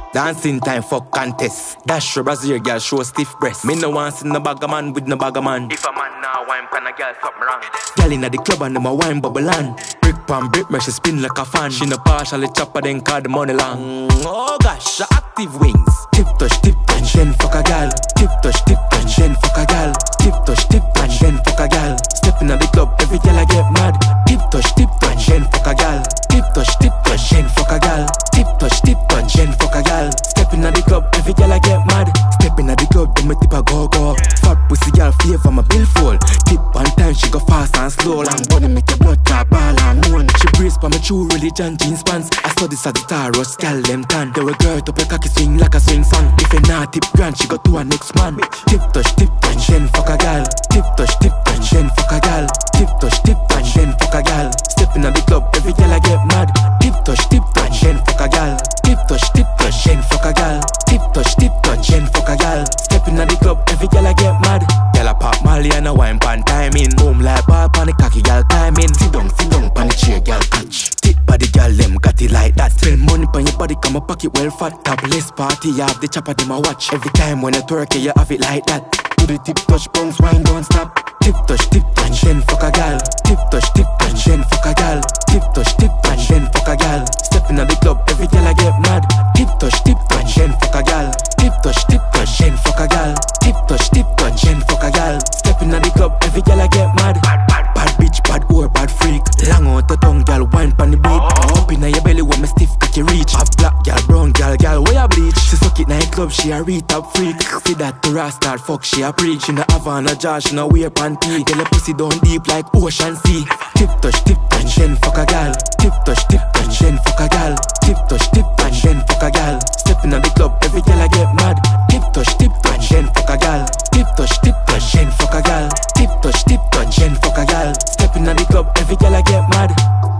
Dancing time for contest. Dash your Brazil girl show stiff breast. Me no want see no bagger man with no bagger man. If a man now wine pan a girl something wrong. Girl inna the club and them a wine bubble on. Brick pan brick me she spin like a fan. She no partially chopper then call the money long. Oh gosh, active wings. Tip touch and then fuck a girl. Tip touch and then fuck a girl. Tip touch and then fuck a girl. Step inna the club every girl I get mad. Tip touch and then fuck a girl. Tip touch and then fuck a girl. Tip touch and then fuck a girl. Step inna the club every girl I get mad. Step inna the club then me tip a go-go. Fat pussy girl favor my billfold. Tip on time she go fast and slow. Long body make your blood drop all and moan. She brace for my true religion jeans pants. I study Sagittarius, girl them tan. They were girl up a cocky swing like a swing song. If you not tip grand she go to her next man. Tip touch and then fuck a girl. Tip touch and then fuck a girl. Tip touch and then fuck a girl. Step inna the club every girl I get mad. Tip touch and then fuck a girl. Tip touch and then fuck a girl. Tip touch and then fuck a girl. Step inna the club every girl I get mad. Girl a pop Molly and a wine pan timing. Boom like ball pan the cocky girl timing. Sit down pan the chair girl catch. Tip body girl them got it like that. Spend money pon your body come a pocket well fat. Topless party you have the chopper them a watch. Every time when you twerk you have it like that. Do the tip touch bounce wine don't stop. Tip touch and then fuck a girl. Tip touch and then fuck a girl. Tip touch and then fuck a girl. Step inna the club every girl I get mad. Tip touch and then fuck a girl. Tip touch and then fuck a girl. Tip touch and then fuck a girl. Step inna the club every girl I get mad. Bad bitch, bad whore, bad freak. Long out the tongue, girl, wine pon the beat. Up inna your belly when me stiff cocky reach. Have black girl, brown girl, where you bleach? She suck it night club, she a retop freak. See that to rastart, fuck she a preach. She no have on a jar, she no wear panty. Girl, her pussy down deep like ocean sea. Tip touch and then fuck a girl. Tip touch and then fuck a girl. Tip touch and then fuck a girl. Step inna the club, every girl I get mad. Tip touch and then fuck a girl. Tip touch and then fuck a girl. Tip touch and then fuck a girl. Step inna the club, every girl I get mad.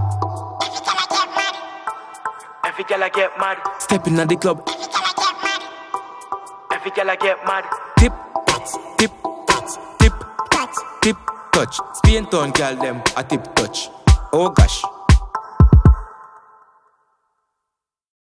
Every girl I get mad. Step inna the club. Every girl I get mad. Tip, tip, tip, tip, touch. Spain town girl them a tip touch. Oh gosh.